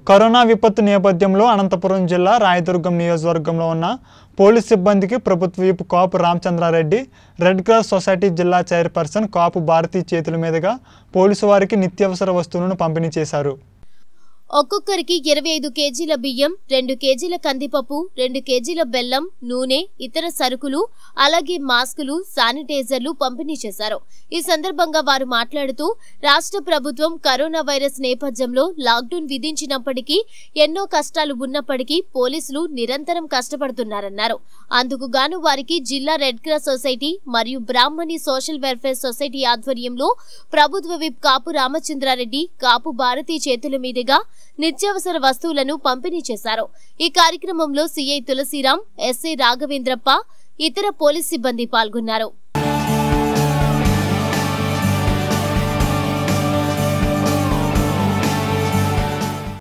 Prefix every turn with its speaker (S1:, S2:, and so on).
S1: Corona విపత్తు నేపథ్యంలో అనంతపురం జిల్లా రాయదుర్గం నియోజకవర్గంలో ఉన్న పోలీస్ సిబ్బందికి ప్రభుత్వ whip Kapu Ramachandra Reddy red cross సొసైటీ జిల్లా చైర్పర్సన్ కాపు భారతి చేతుల మీదుగా పోలీసు వారికి నిత్యావసర వస్తువులను పంపిణీ చేశారు.
S2: ఒక్కొక్కరికి 25 కేజీల బియ్యం, 2 కేజీల కందిపప్పు, 2 కేజీల బెల్లం, నూనె, ఇతర సరుకులు, అలాగే మాస్కులు, శానిటైజర్లు పంపిణీ చేశారు. ఈ సందర్భంగా వారు మాట్లాడుతూ రాష్ట్ర ప్రభుత్వం కరోనా వైరస్ నేపథ్యంలో లాక్డౌన్ విధించినప్పటికీ ఎన్నో కష్టాలు ఉన్నప్పటికీ పోలీసులు నిరంతరం కష్టపడుతున్నారన్నారు. అందుకు గాను వారికి జిల్లా రెడ్ క్రాస్ సొసైటీ మరియు బ్రాహ్మణి సోషల్ వెల్ఫేర్ సొసైటీ ఆధ్వర్యంలో ప్రభుత్వ విప్ కాపు రామచంద్రారెడ్డి, కాపు భారతి చేతుల మీదుగా నిత్యావసర వస్తువులను పంపిణీ చేశారు. ఈ కార్యక్రమంలో సిఐ తులసిరాం, ఎస్ఐ రాఘవేంద్రప్ప, ఇతర పోలీస్ సిబ్బంది పాల్గొన్నారు.